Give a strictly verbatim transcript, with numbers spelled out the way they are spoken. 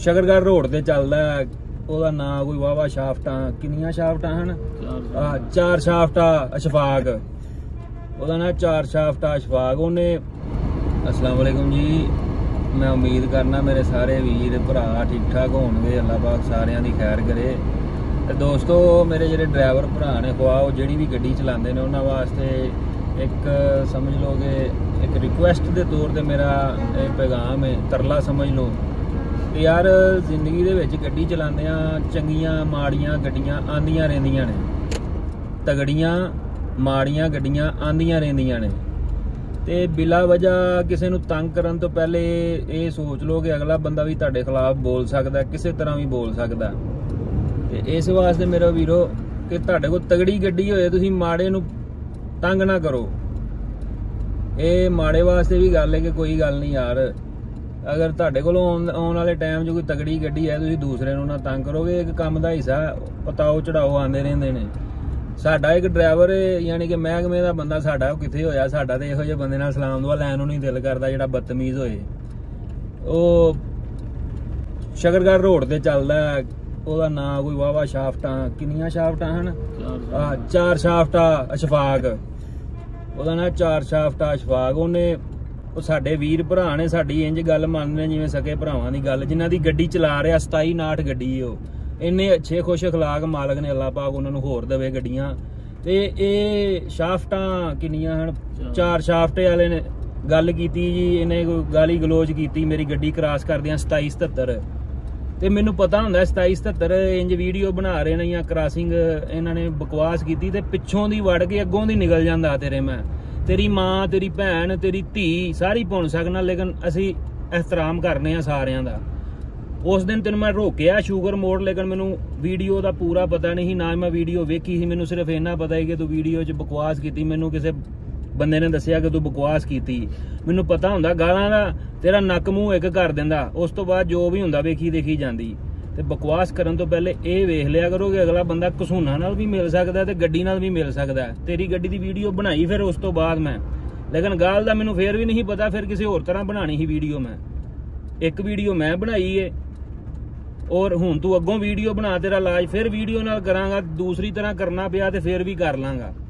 ਸ਼ਕਰਗੜ੍ਹ road ਤੇ ਚੱਲਦਾ। ਉਹਦਾ ਨਾਂ ਕੋਈ ਵਾਵਾ ਸ਼ਾਫਟਾਂ, ਕਿੰਨੀਆਂ ਸ਼ਾਫਟਾਂ ਹਨ? ਆ ਚਾਰ ਸ਼ਾਫਟਾਂ ਅਸ਼ਫਾਕ, ਉਹਦਾ ਨਾਂ ਚਾਰ ਸ਼ਾਫਟਾਂ ਅਸ਼ਫਾਕ। ਉਹਨੇ अस्सलाम वालेकुम जी, मैं उम्मीद करना मेरे सारे वीर भरा ठीक ठाक होणगे, अल्लाह पाक सारियां दी खैर करे। ते दोस्तों मेरे ਜਿਹੜੇ ड्राइवर भरा ने खुआ वो ਜਿਹੜੀ भी गड्डी चलाते हैं उन्होंने वास्ते एक समझ लो कि एक रिक्वेस्ट के तौर पर मेरा पैगाम है, तरला समझ लो कि यार जिंदगी दे विच गड्डी चलांदे चंगियां माड़ियां गड्डियां आंदियां रहिंदियां ने, तगड़ियां माड़ियां गड्डियां आंदियां रहिंदियां ने। ते बिला वजह किसी नूं तंग करन तो पहले ये सोच लो कि अगला बंदा भी तुहाडे खिलाफ बोल सकदा, किसी तरह भी बोल सकदा। ते इस वास्ते मेरे वीरो कि तुहाडे कोल तगड़ी गड्डी होए तुसीं माड़े नूं तंग ना करो। ये माड़े वास्ते भी गल है कि कोई गल नहीं यार, अगर तुहाडे कोल आउण वाले टाइम जो कोई तगड़ी गड्डी है तुसीं दूसरे नूं ना तंग करोगे। एक काम दा हिस्सा पताओ चढ़ाओ आंदे रहिंदे ने। साडा एक ड्राइवर यानी कि महकमे का बंदा साडा किथे होया, साडा ते इहो जिहे बंदे नाल सलाम दुआ लैण नूं नहीं दिल करदा जिहड़ा बदतमीज होए। ਉਹ ਸ਼ਕਰਗੜ੍ਹ ਰੋਡ ਤੇ ਚੱਲਦਾ। ਉਹਦਾ ਨਾਂ ਕੋਈ ਵਾਵਾ ਸ਼ਾਫਟਾਂ, ਕਿੰਨੀਆਂ ਸ਼ਾਫਟਾਂ ਹਨ? ਆ ਚਾਰ ਸ਼ਾਫਟਾਂ ਅਸ਼ਫਾਕ, ਉਹਦਾ ਨਾਂ ਚਾਰ ਸ਼ਾਫਟਾਂ ਅਸ਼ਫਾਕ। ਉਹਨੇ ਉਹ ਸਾਡੇ ਵੀਰ ਭਰਾ ਨੇ ਸਾਡੀ ਇੰਜ ਗੱਲ ਮੰਨਦੇ ਜਿਵੇਂ ਸਕੇ ਭਰਾਵਾਂ ਦੀ ਗੱਲ, ਜਿਨ੍ਹਾਂ ਦੀ ਗੱਡੀ ਚਲਾ ਰਿਹਾ ਸਤਾਈ ਉਨਾਹਠ ਗੱਡੀ ਉਹ ਇੰਨੇ ਅੱਛੇ ਖੁਸ਼ ਅਖਲਾਕ ਮਾਲਕ ਨੇ, ਅੱਲਾਹ ਪਾਕ ਉਹਨਾਂ ਨੂੰ ਹੋਰ ਦੇਵੇ ਗੱਡੀਆਂ। ਤੇ ਇਹ ਸ਼ਾਫਟਾਂ ਕਿੰਨੀਆਂ ਹਨ? ਚਾਰ ਸ਼ਾਫਟੇ ਵਾਲੇ ਨੇ ਗੱਲ ਕੀਤੀ ਜੀ, ਇਹਨੇ ਕੋਈ ਗਾਲੀ ਗਲੋਚ ਕੀਤੀ ਮੇਰੀ ਗੱਡੀ ਕ੍ਰਾਸ ਕਰਦਿਆਂ ਸਤਾਈ ਸਤੱਤਰ। ਤੇ ਮੈਨੂੰ ਪਤਾ ਹੁੰਦਾ ਸਤਾਈ ਸਤੱਤਰ ਇੰਜ ਵੀਡੀਓ ਬਣਾ ਰਹੇ ਨੇ ਜਾਂ ਕ੍ਰਾਸਿੰਗ ਇਹਨਾਂ ਨੇ ਬਕਵਾਸ ਕੀਤੀ ਤੇ ਪਿੱਛੋਂ ਦੀ ਵੜ ਕੇ ਅੱਗੋਂ ਦੀ ਨਿਕਲ ਜਾਂਦਾ ਤੇਰੇ। ਮੈਂ ਤੇਰੀ ਮਾਂ, ਤੇਰੀ ਭੈਣ, ਤੇਰੀ ਧੀ ਸਾਰੀ ਭੁੰਨ ਸਕਣਾ, ਲੇਕਿਨ ਅਸੀਂ ਇਹਤਰਾਮ ਕਰਨੇ ਆ ਸਾਰਿਆਂ ਦਾ। उस दिन तेन मैं रोकिया शुगर मोड़, लेकिन मैनू वीडियो का पूरा पता नहीं, ना मैं वीडियो वेखी ही। मैनू सिर्फ इन्ना पता है कि तू वीडियो च बकवास की, मैनू किसी बंदे ने दसिया कि तू बकवास की। मैनू पता हुंदा गालां दा तेरा नक मूँह एक कर दिंदा, उस तो बाद जो भी हुंदा वेखी देखी जाती। ते बकवास करन तो पहले ये वेख लिया करो कि अगला बंदा कसूना नाल भी मिल सकदा ते गड्डी नाल भी मिल सकदा। तेरी गड्डी की वीडियो बनाई फिर उस तो बाद मैं, लेकिन गाल दा मैनू फिर भी नहीं पता, फिर किसी होर तरह बनानी ही वीडियो। मैं एक वीडियो मैं बनाई है और हुण तू अगों वीडियो बना, तेरा इलाज फिर वीडियो नाल करांगा, दूसरी तरह करना पिया ते फिर भी कर लांगा।